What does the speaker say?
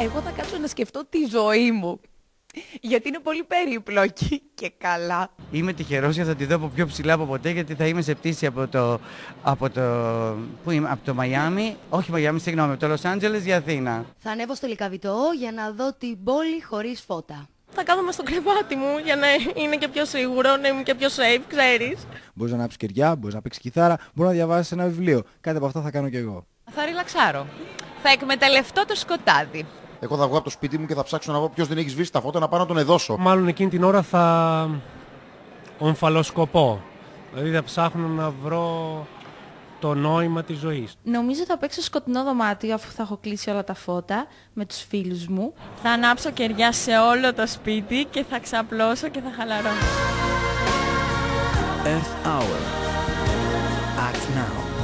Εγώ θα κάτσω να σκεφτώ τη ζωή μου. Γιατί είναι πολύ περίπλοκη και καλά. Είμαι τυχερός και θα τη δω από πιο ψηλά από ποτέ, γιατί θα είμαι σε πτήση από το Μαϊάμι, όχι Μαϊάμι, συγγνώμη, από το Λος Άντζελες για Αθήνα. Θα ανέβω στο Λυκαβητό για να δω την πόλη χωρίς φώτα. Θα κάθομαι στο κρεβάτι μου για να είναι και πιο σίγουρο, να είμαι και πιο safe, ξέρεις. Μπορείς να ανάψεις κεριά, μπορείς να παίξεις κιθάρα, μπορείς να διαβάσεις ένα βιβλίο. Κάτι από αυτά θα κάνω κι εγώ. Θα ριλαξάρω. Θα εκμεταλλευτώ το σκοτάδι. Εγώ θα βγω από το σπίτι μου και θα ψάξω να βρω ποιος δεν έχει σβήσει τα φώτα να πάω να τον εδώσω. Μάλλον εκείνη την ώρα θα ομφαλοσκοπώ. Δηλαδή θα ψάχνω να βρω το νόημα της ζωής. Νομίζω θα παίξω σκοτεινό δωμάτιο αφού θα έχω κλείσει όλα τα φώτα με τους φίλους μου. Θα ανάψω κεριά σε όλο το σπίτι και θα ξαπλώσω και θα χαλαρώσω. Earth Hour. Act Now.